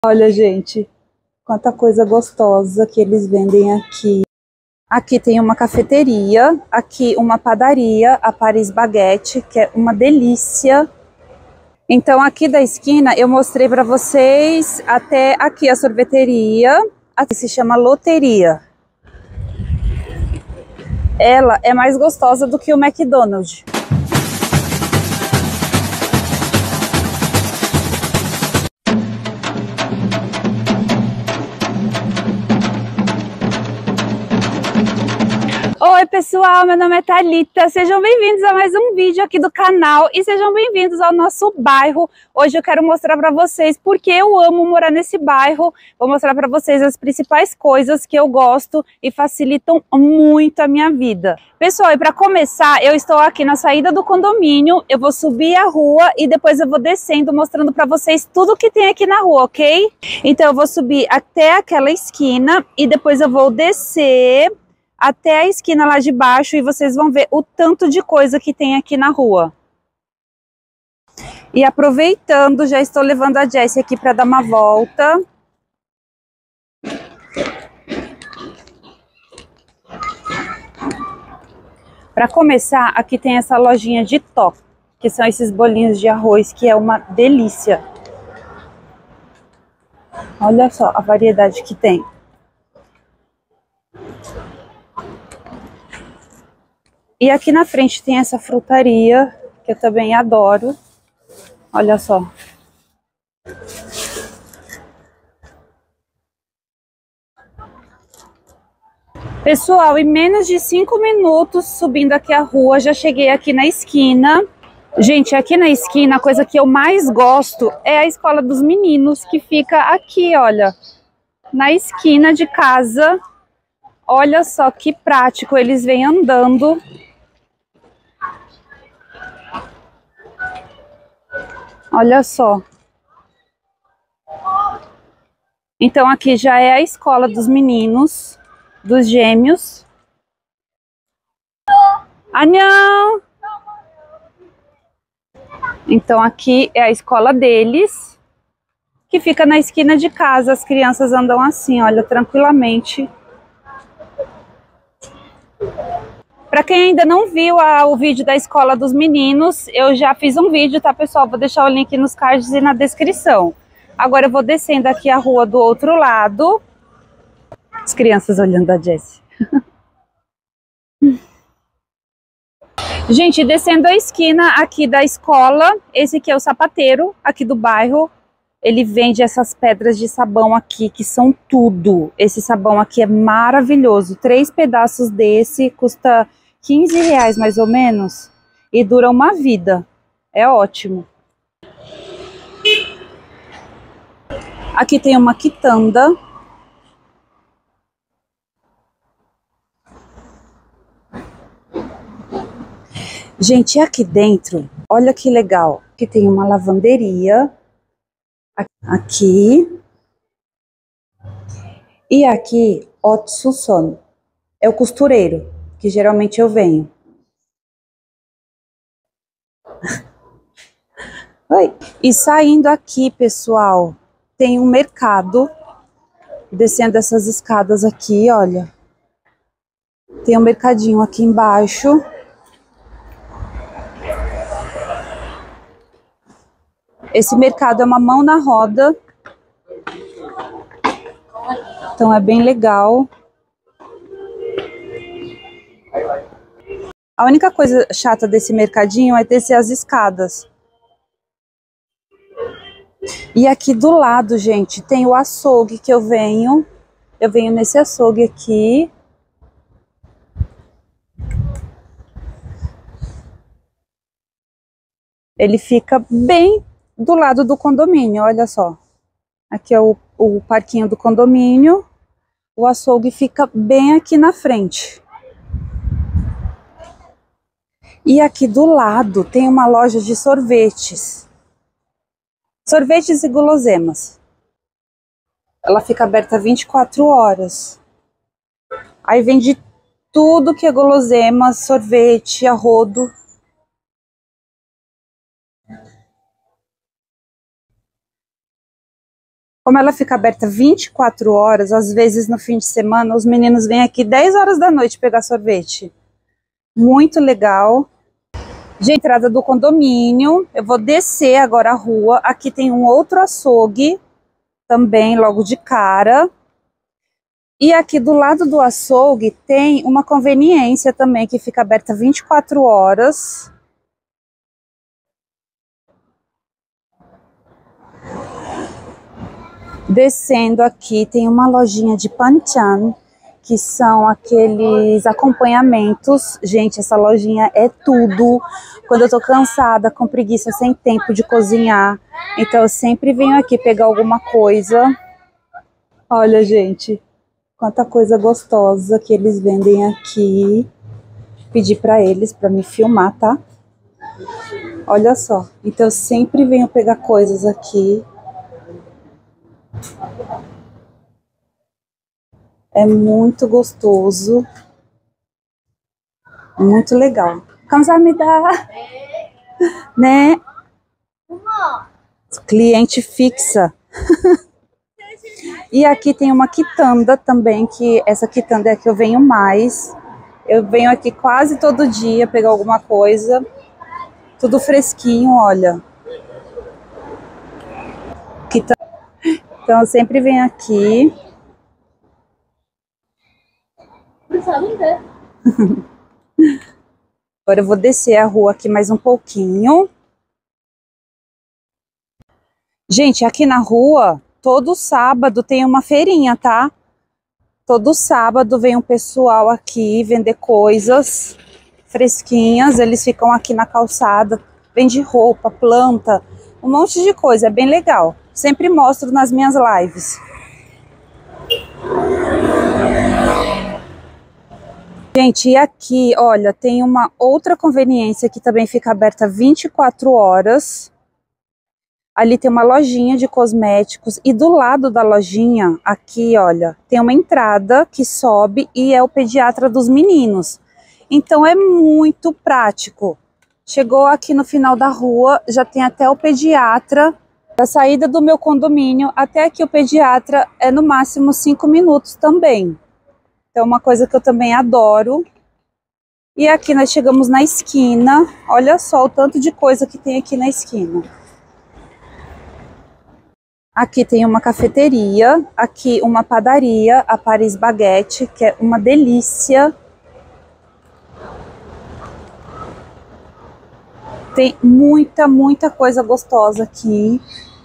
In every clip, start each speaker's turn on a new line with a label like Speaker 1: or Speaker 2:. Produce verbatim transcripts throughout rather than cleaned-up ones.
Speaker 1: Olha, gente, quanta coisa gostosa que eles vendem aqui. Aqui tem uma cafeteria, aqui uma padaria, a Paris Baguette, que é uma delícia. Então aqui da esquina eu mostrei para vocês até aqui a sorveteria, aqui se chama Loteria. Ela é mais gostosa do que o McDonald's. Oi pessoal, meu nome é Thalita, sejam bem-vindos a mais um vídeo aqui do canal e sejam bem-vindos ao nosso bairro. Hoje eu quero mostrar para vocês porque eu amo morar nesse bairro, vou mostrar para vocês as principais coisas que eu gosto e facilitam muito a minha vida. Pessoal, e para começar, eu estou aqui na saída do condomínio, eu vou subir a rua e depois eu vou descendo mostrando para vocês tudo que tem aqui na rua, ok? Então eu vou subir até aquela esquina e depois eu vou descer até a esquina lá de baixo e vocês vão ver o tanto de coisa que tem aqui na rua. E aproveitando, já estou levando a Jessie aqui para dar uma volta. Para começar, aqui tem essa lojinha de top, que são esses bolinhos de arroz, que é uma delícia. Olha só a variedade que tem. E aqui na frente tem essa frutaria, que eu também adoro. Olha só. Pessoal, em menos de cinco minutos subindo aqui a rua, já cheguei aqui na esquina. Gente, aqui na esquina, a coisa que eu mais gosto é a escola dos meninos, que fica aqui, olha, na esquina de casa. Olha só que prático, eles vêm andando. Olha só. Então aqui já é a escola dos meninos, dos gêmeos. Anhão! Então aqui é a escola deles, que fica na esquina de casa. As crianças andam assim, olha, tranquilamente. Para quem ainda não viu a, o vídeo da escola dos meninos, eu já fiz um vídeo, tá pessoal? Vou deixar o link nos cards e na descrição. Agora eu vou descendo aqui a rua do outro lado. As crianças olhando a Jessie. Gente, descendo a esquina aqui da escola, esse aqui é o sapateiro aqui do bairro. Ele vende essas pedras de sabão aqui, que são tudo. Esse sabão aqui é maravilhoso. Três pedaços desse custa quinze reais mais ou menos. E dura uma vida. É ótimo. Aqui tem uma quitanda. Gente, aqui dentro, olha que legal. Aqui tem uma lavanderia. Aqui. E aqui, Otsuson. É o costureiro, que geralmente eu venho. Oi. E saindo aqui, pessoal, tem um mercado. Descendo essas escadas aqui, olha. Tem um mercadinho aqui embaixo. Esse mercado é uma mão na roda. Então é bem legal. A única coisa chata desse mercadinho é descer as escadas. E aqui do lado, gente, tem o açougue que eu venho. Eu venho nesse açougue aqui. Ele fica bem do lado do condomínio, olha só. Aqui é o, o parquinho do condomínio. O açougue fica bem aqui na frente. E aqui do lado tem uma loja de sorvetes. Sorvetes e guloseimas. Ela fica aberta vinte e quatro horas. Aí vende tudo que é guloseima, sorvete, a rodo. Como ela fica aberta vinte e quatro horas, às vezes no fim de semana, os meninos vêm aqui dez horas da noite pegar sorvete. Muito legal. De entrada do condomínio, eu vou descer agora a rua. Aqui tem um outro açougue, também logo de cara. E aqui do lado do açougue tem uma conveniência também, que fica aberta vinte e quatro horas. Descendo aqui tem uma lojinha de panchan, que são aqueles acompanhamentos. Gente, essa lojinha é tudo. Quando eu tô cansada, com preguiça, sem tempo de cozinhar, então eu sempre venho aqui pegar alguma coisa. Olha, gente, quanta coisa gostosa que eles vendem aqui. Pedi pra eles pra me filmar, tá? Olha só, então eu sempre venho pegar coisas aqui. É muito gostoso, muito legal. Kamsahamnida, né? Cliente fixa. E aqui tem uma quitanda também, que essa quitanda é a que eu venho mais. Eu venho aqui quase todo dia pegar alguma coisa. Tudo fresquinho, olha. Então eu sempre venho aqui. Agora eu vou descer a rua aqui mais um pouquinho. Gente, aqui na rua, todo sábado tem uma feirinha, tá? Todo sábado vem um pessoal aqui vender coisas fresquinhas. Eles ficam aqui na calçada, vende roupa, planta, um monte de coisa, é bem legal. Sempre mostro nas minhas lives. Gente, e aqui, olha, tem uma outra conveniência que também fica aberta vinte e quatro horas. Ali tem uma lojinha de cosméticos e do lado da lojinha, aqui, olha, tem uma entrada que sobe e é o pediatra dos meninos. Então é muito prático. Chegou aqui no final da rua, já tem até o pediatra. Da saída do meu condomínio até aqui o pediatra é no máximo cinco minutos também. Então, uma coisa que eu também adoro. E aqui nós chegamos na esquina. Olha só o tanto de coisa que tem aqui na esquina. Aqui tem uma cafeteria. Aqui uma padaria, a Paris Baguette, que é uma delícia. Tem muita, muita coisa gostosa aqui.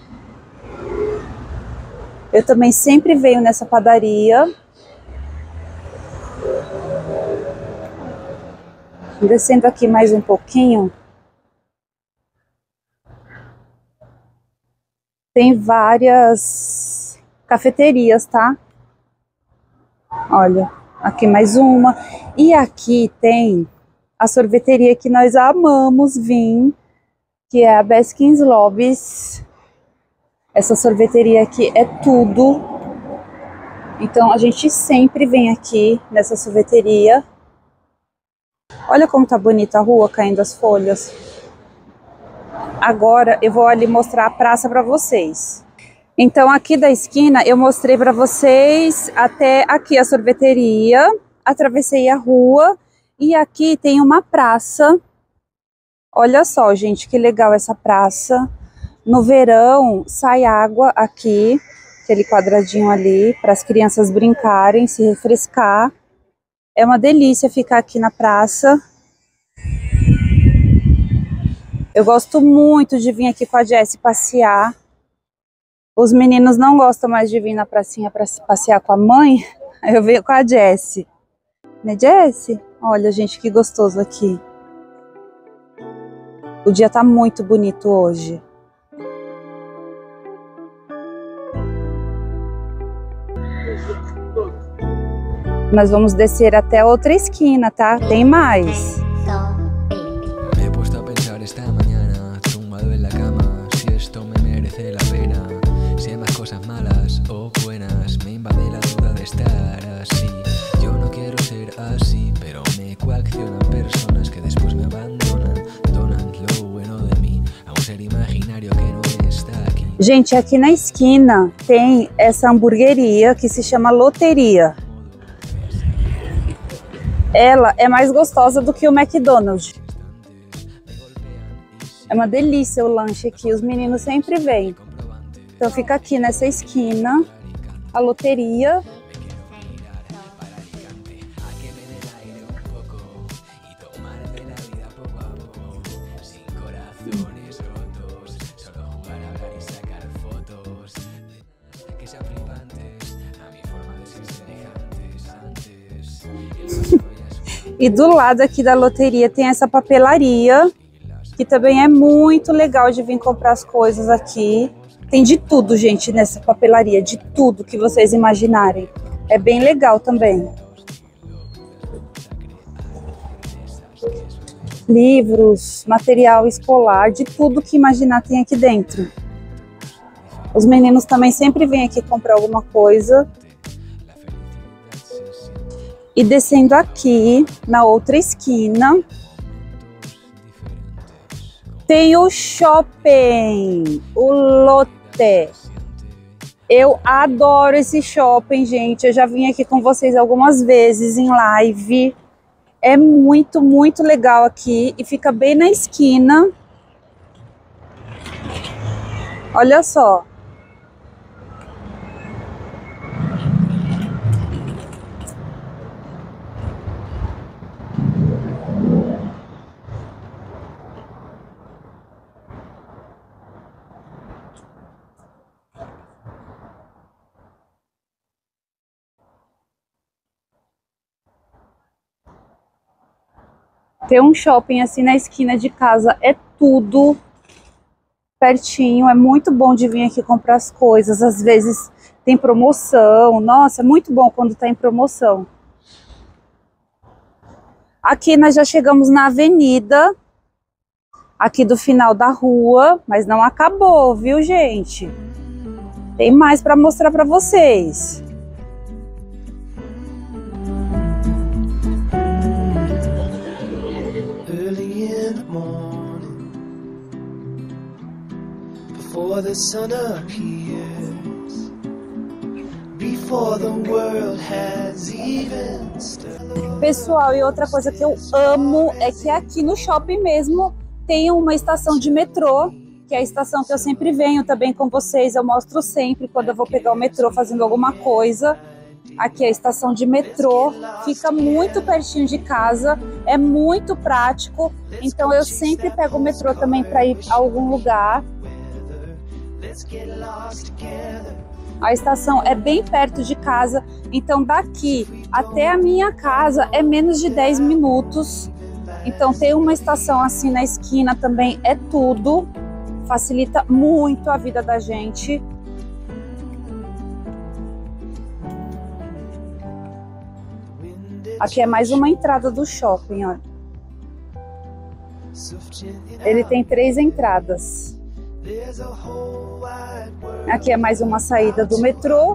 Speaker 1: Eu também sempre venho nessa padaria. Descendo aqui mais um pouquinho, tem várias cafeterias, tá? Olha, aqui mais uma. E aqui tem a sorveteria que nós amamos vir, que é a Baskin Robbins. Essa sorveteria aqui é tudo. Então a gente sempre vem aqui nessa sorveteria. Olha como tá bonita a rua, caindo as folhas. Agora eu vou ali mostrar a praça para vocês. Então aqui da esquina eu mostrei para vocês até aqui a sorveteria. Atravessei a rua e aqui tem uma praça. Olha só, gente, que legal essa praça. No verão sai água aqui, aquele quadradinho ali, para as crianças brincarem, se refrescar. É uma delícia ficar aqui na praça. Eu gosto muito de vir aqui com a Jessie passear. Os meninos não gostam mais de vir na pracinha para passear com a mãe. Eu venho com a Jessie. Né, Jessie? Olha, gente, que gostoso aqui. O dia tá muito bonito hoje. Nós vamos descer até a outra esquina, tá? Tem mais.
Speaker 2: Me he puesto a pensar esta mañana, tumbado en la cama, si esto me merece la pena, si hay más cosas malas o buenas, me invade la duda de estar así. Yo no quiero ser así, pero me coaccionan personas que después me abandonan, donan lo bueno de mí a un ser imaginario que no está aquí.
Speaker 1: Gente, aqui na esquina tem essa hamburgueria que se chama Loteria. Ela é mais gostosa do que o McDonald's. É uma delícia o lanche aqui, os meninos sempre vêm. Então fica aqui nessa esquina, a Loteria. E do lado aqui da loteria tem essa papelaria, que também é muito legal de vir comprar as coisas aqui. Tem de tudo, gente, nessa papelaria, de tudo que vocês imaginarem. É bem legal também. Livros, material escolar, de tudo que imaginar tem aqui dentro. Os meninos também sempre vêm aqui comprar alguma coisa. E descendo aqui, na outra esquina, tem o shopping, o Lotte. Eu adoro esse shopping, gente. Eu já vim aqui com vocês algumas vezes em live. É muito, muito legal aqui e fica bem na esquina. Olha só. Ter um shopping assim na esquina de casa é tudo pertinho, é muito bom de vir aqui comprar as coisas, às vezes tem promoção, nossa, é muito bom quando tá em promoção. Aqui nós já chegamos na avenida, aqui do final da rua, mas não acabou, viu, gente? Tem mais para mostrar para vocês.
Speaker 3: Before the sun appears, before the world has even started.
Speaker 1: Pessoal, e outra coisa que eu amo é que aqui no shopping mesmo tem uma estação de metrô, que é a estação que eu sempre venho também com vocês, eu mostro sempre quando eu vou pegar o metrô fazendo alguma coisa. Aqui é a estação de metrô, fica muito pertinho de casa, é muito prático, então eu sempre pego o metrô também para ir a algum lugar. A estação é bem perto de casa, então daqui até a minha casa é menos de dez minutos. Então ter uma estação assim na esquina também é tudo, facilita muito a vida da gente. Aqui é mais uma entrada do shopping, ó. Ele tem três entradas. Aqui é mais uma saída do metrô.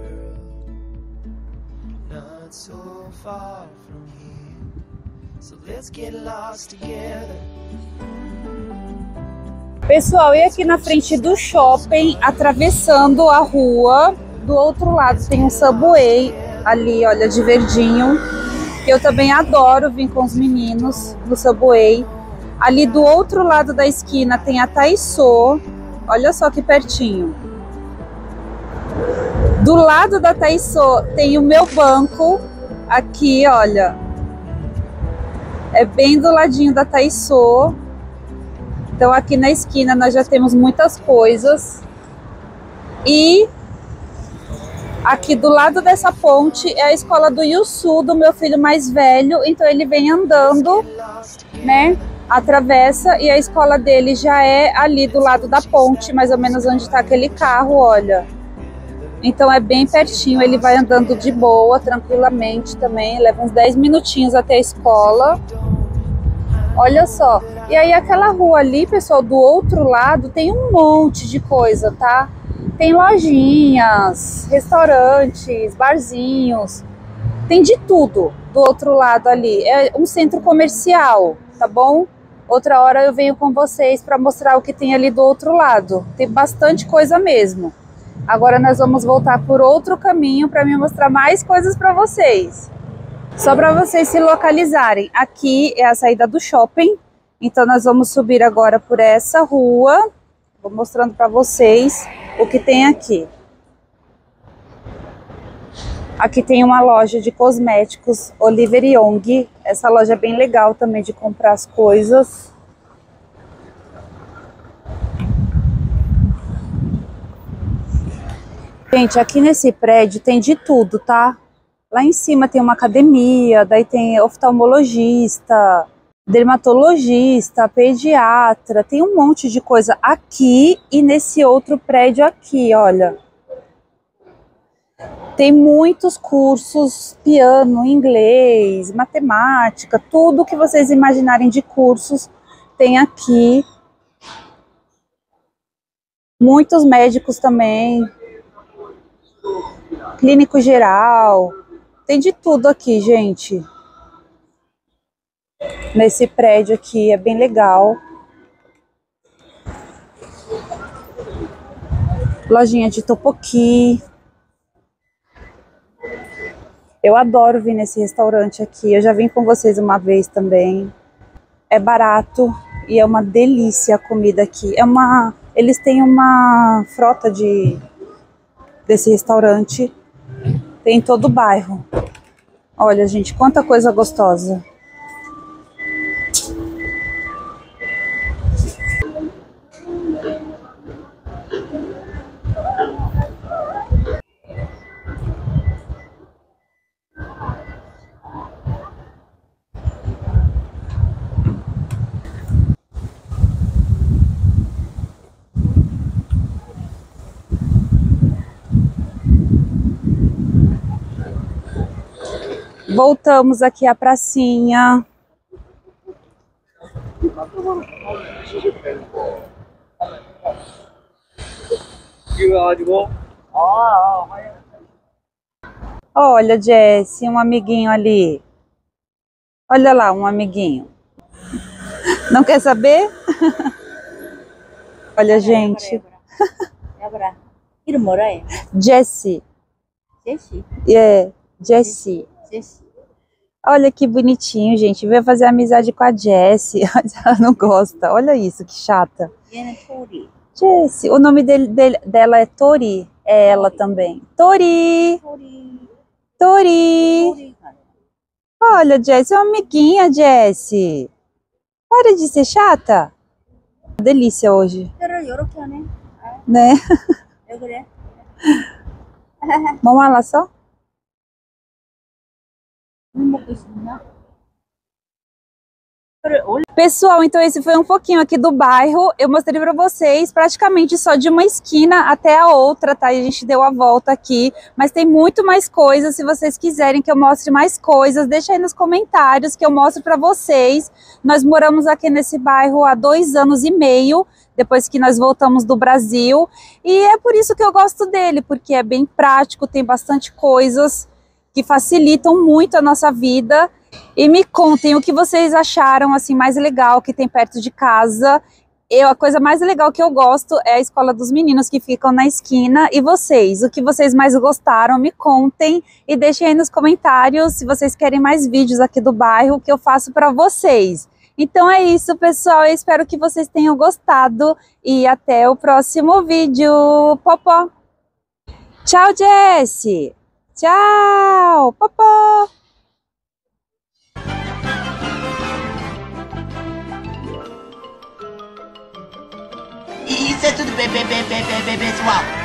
Speaker 1: Pessoal, e aqui na frente do shopping, atravessando a rua, do outro lado tem um Subway, ali, olha, de verdinho, que eu também adoro vir com os meninos no Subway. Ali do outro lado da esquina tem a Taiso, olha só que pertinho. Do lado da Taiso tem o meu banco, aqui, olha. É bem do ladinho da Taiso. Então aqui na esquina nós já temos muitas coisas. E aqui do lado dessa ponte é a escola do Yusu, do meu filho mais velho. Então ele vem andando, né? Atravessa e a escola dele já é ali do lado da ponte, mais ou menos onde está aquele carro, olha. Então é bem pertinho, ele vai andando de boa, tranquilamente também, leva uns dez minutinhos até a escola. Olha só, e aí aquela rua ali, pessoal, do outro lado tem um monte de coisa, tá? Tem lojinhas, restaurantes, barzinhos, tem de tudo do outro lado ali. É um centro comercial, tá bom? Outra hora eu venho com vocês para mostrar o que tem ali do outro lado. Tem bastante coisa mesmo. Agora nós vamos voltar por outro caminho para me mostrar mais coisas para vocês. Só para vocês se localizarem. Aqui é a saída do shopping. Então nós vamos subir agora por essa rua. Vou mostrando para vocês o que tem aqui. Aqui tem uma loja de cosméticos, Oliver Young. Essa loja é bem legal também de comprar as coisas. Gente, aqui nesse prédio tem de tudo, tá? Lá em cima tem uma academia, daí tem oftalmologista, dermatologista, pediatra, tem um monte de coisa aqui e nesse outro prédio aqui, olha. Tem muitos cursos, piano, inglês, matemática, tudo que vocês imaginarem de cursos tem aqui. Muitos médicos também, clínico geral, tem de tudo aqui, gente. Nesse prédio aqui, é bem legal. Lojinha de topoki. Eu adoro vir nesse restaurante aqui, eu já vim com vocês uma vez também. É barato e é uma delícia a comida aqui. É uma, eles têm uma frota de, desse restaurante, tem em todo o bairro. Olha, gente, quanta coisa gostosa. Voltamos aqui à pracinha. Olha, Jesse, um amiguinho ali. Olha lá, um amiguinho. Não quer saber? Olha, gente. Jesse.
Speaker 4: Jesse?
Speaker 1: É, Jesse.
Speaker 4: Jesse.
Speaker 1: Olha que bonitinho, gente. Veio fazer amizade com a Jessie. Ela não gosta. Olha isso, que chata. Jessie. O nome dele, dele, dela é Tori. É ela também. Tori. Tori. Tori. Olha, Jessie, é uma amiguinha, Jessie. Para de ser chata. Delícia hoje. Né? Vamos lá só? Pessoal, então esse foi um pouquinho aqui do bairro. Eu mostrei para vocês praticamente só de uma esquina até a outra, tá? E a gente deu a volta aqui, mas tem muito mais coisas. Se vocês quiserem que eu mostre mais coisas, deixa aí nos comentários que eu mostro para vocês. Nós moramos aqui nesse bairro há dois anos e meio, depois que nós voltamos do Brasil. E é por isso que eu gosto dele, porque é bem prático, tem bastante coisas que facilitam muito a nossa vida. E me contem o que vocês acharam assim mais legal que tem perto de casa. Eu, a coisa mais legal que eu gosto é a escola dos meninos que ficam na esquina. E vocês, o que vocês mais gostaram, me contem e deixem aí nos comentários se vocês querem mais vídeos aqui do bairro que eu faço para vocês. Então é isso, pessoal, eu espero que vocês tenham gostado e até o próximo vídeo. Popó! Tchau, Jessie! Tchau! Popó!
Speaker 4: Isso é tudo bem, bem, bem, bem, bem, bem, pessoal.